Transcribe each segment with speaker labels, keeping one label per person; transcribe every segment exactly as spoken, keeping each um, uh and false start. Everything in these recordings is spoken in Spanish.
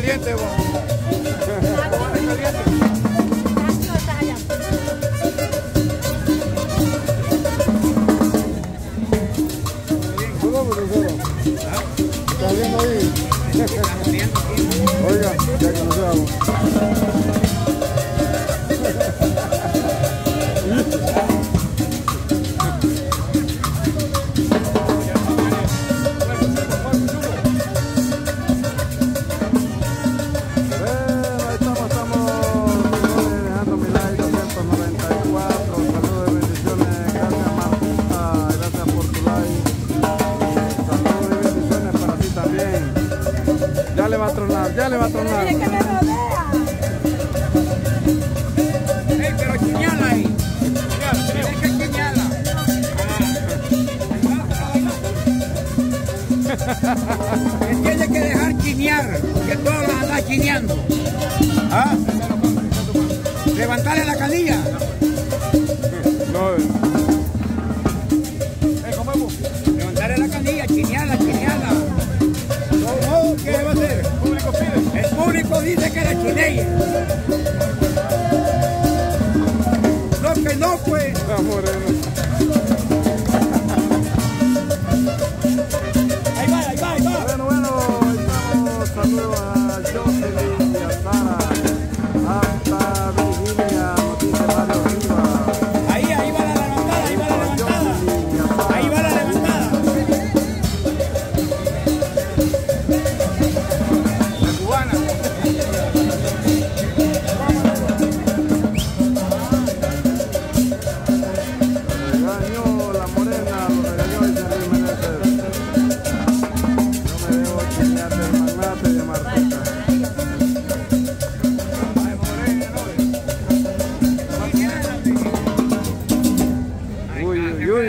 Speaker 1: caliente, vos.
Speaker 2: ¿Está viendo ahí? Oiga, ya que nos vamos. Ya le va a tronar, ya le va a tronar.
Speaker 3: ¡Mire que me rodea!
Speaker 1: ¡Ey, pero chiñala ahí! ¡Tienes que chiñala! Me tiene que dejar chinear, que todos las andan chineando. ¿Ah? Levantarle la canilla.
Speaker 2: No,
Speaker 1: Eh, ¿cómo es? Levantarle la canilla, chineala, chineala. No, ¿qué va a hacer? El público pide. El público dice que la chineye. No, que no, pues.
Speaker 2: está moreno.
Speaker 1: Ahí va, ahí va, ahí va.
Speaker 2: Bueno, bueno, estamos, saludos a Jocelyn y a Sara, hasta Virginia, nos dice Mario Rivas.
Speaker 1: Ahí, ahí va la levantada, ahí va la levantada. Ahí va la levantada. La cubana.
Speaker 2: Regañó la morena, lo regañó el señor Meneses. No me debo chinear del magnate de Martita. Uy, uy, uy.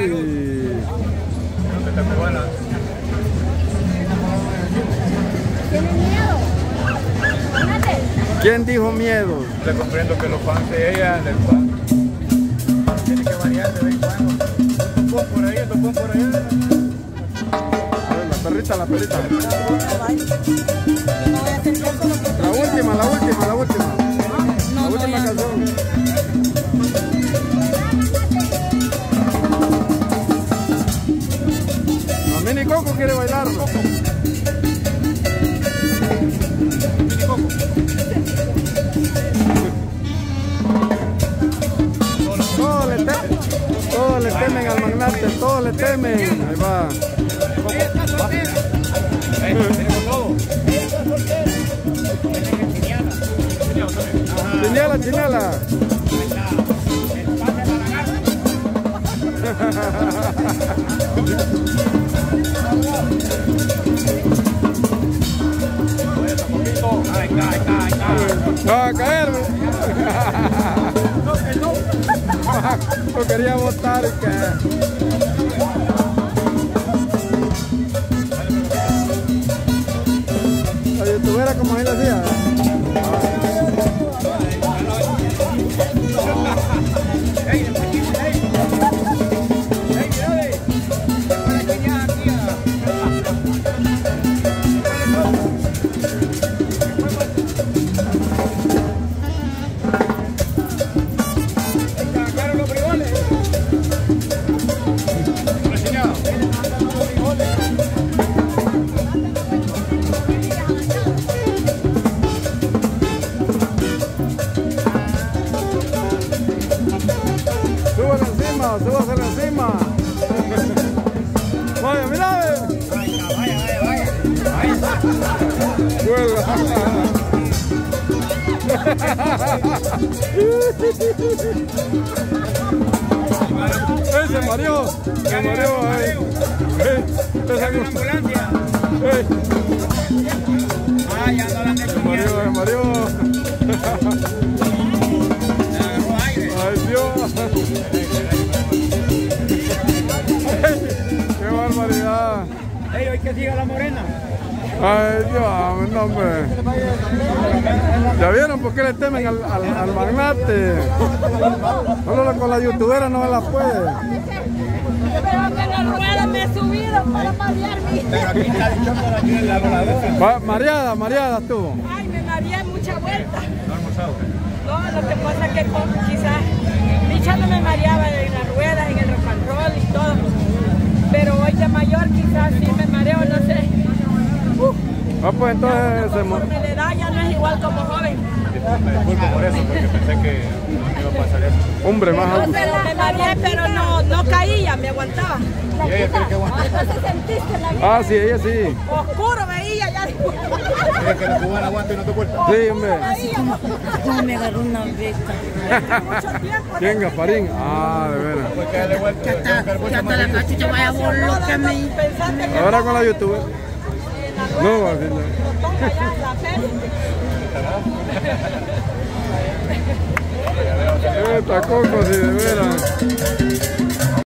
Speaker 3: ¿Tiene miedo? Fíjate.
Speaker 2: ¿Quién dijo miedo?
Speaker 1: Le comprendo que los fans de ella, del fan, tiene que variar de vez en cuando. Un topón por ahí, un topón por allá.
Speaker 2: A ver, la perrita, la perrita.
Speaker 3: No voy a hacer caso lo que
Speaker 2: La última, la última, la última.
Speaker 3: No,
Speaker 2: La
Speaker 3: no,
Speaker 2: última
Speaker 3: ya.
Speaker 2: canción. La Mini Coco quiere bailar.
Speaker 1: Mini Coco.
Speaker 2: Todos le temen, todos le temen al magnate, todos le temen. Ahí va.
Speaker 1: Ella está soltera. Tenemos todo. Ella está soltera. Tiene que chinearla.
Speaker 2: Chiñala, chiñala.
Speaker 1: Ahí está. El pan de la lagarta. Ahí está, ahí está, ahí está.
Speaker 2: Va a caer.
Speaker 1: No, que no.
Speaker 2: Lo quería botar y que. La youtubera como él hacía.
Speaker 1: Ey, el pequeño, ey. Ey, dale. Se puede chinear aquí a... Sacaron los frijoles. Una chiñada. Los frijoles.
Speaker 2: Súbale encima, súbasele encima. Vaya, mira.
Speaker 1: Vaya, vaya, vaya, vaya. Ahí está.
Speaker 2: Vuela. ¡Ey, se mareó! Se mareó ahí. ¡Ey!
Speaker 1: Llame una ambulancia.
Speaker 2: ¡Ey!
Speaker 1: Ah, ya no la han hecho
Speaker 2: Se mareó, se mareó.
Speaker 1: Le agarró aire.
Speaker 2: ¡Ay, Dios! ¡Ey! ¡Qué barbaridad!
Speaker 1: Ey, hoy que siga la morena.
Speaker 2: ¡Ay, Dios! No, hombre. ¿Ya vieron por qué le temen al, al, al magnate? Solo con la youtubera no se la puede.
Speaker 3: Pero que la rueda me he subido para marearme.
Speaker 1: Pero aquí está dichosa la que la voladora.
Speaker 2: Va- Mareada, mareada estuvo.
Speaker 3: Ay, mucha vuelta.
Speaker 4: ¿No ha almorzado?
Speaker 3: No, lo que pasa es que con, quizás Micha no me mareaba en las ruedas, en el rock and roll y todo. Pero hoy de mayor quizás sí me mareo, no sé. Uh,
Speaker 2: Ah, pues entonces se mo-
Speaker 3: conforme la edad ya no es igual como joven.
Speaker 4: Me disculpo por eso, porque pensé que no iba a pasar eso.
Speaker 2: hombre más
Speaker 3: No,
Speaker 2: alto.
Speaker 3: pero me mareé, pero no, no caía, me aguantaba.
Speaker 4: ¿Y ella tiene que aguantar?
Speaker 3: Entonces sentiste la vida.
Speaker 2: Ah, sí, ella sí.
Speaker 3: Oscuro veía ya.
Speaker 4: ¿Ella que la cubana aguanta y no te vuelta?
Speaker 2: Sí, hombre.
Speaker 3: Como me agarró una beca. Mucho tiempo.
Speaker 2: ¿Quién, Gasparín? Ah, de veras.
Speaker 4: Pues que darle vuelta. Que hasta la cachucha vaya por lo que me...
Speaker 2: Ahora con la youtuber. No, así no. Esta coco, sí, de veras.